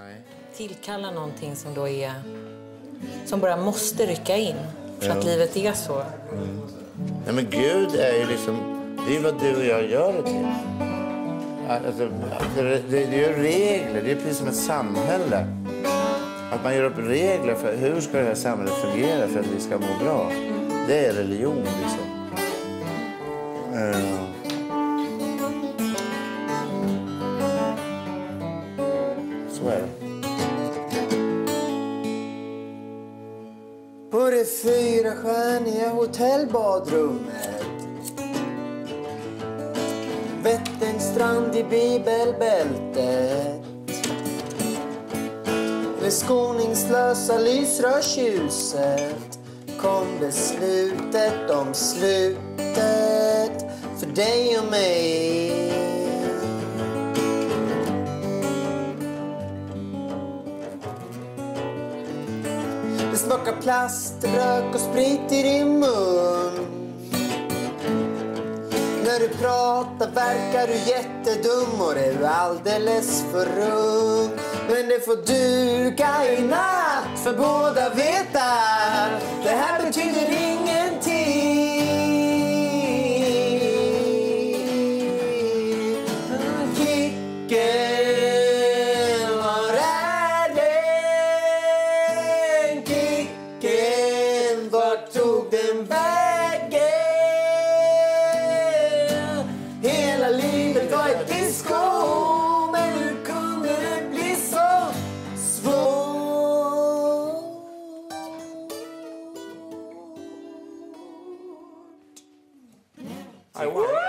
tillkalla någonting som då är... Som bara måste rycka in. För att livet är så. Mm. Nej, men Gud är ju liksom... Det är vad du och jag gör det till. Alltså, det är ju regler. Det är precis som ett samhälle. Att man gör upp regler för hur ska det här samhället fungera för att vi ska må bra. Det är religion liksom. Så är det. På det 4-stjärniga hotellbadrummet. Vätternstrand i bibelbältet. Med skoningslösa lysrörsljuset kom beslutet om slutet för dig och mig. Det smakar plast, rök och sprit i din mun. När du pratar verkar du jättedum och är alldeles för ung. Men det får duga i natt för båda vet att det här betyder ingenting. Kicken, var är den? Kicken, vart tog den vägen? Hela livet var ett disco, men hur kunde det bli så svårt? I want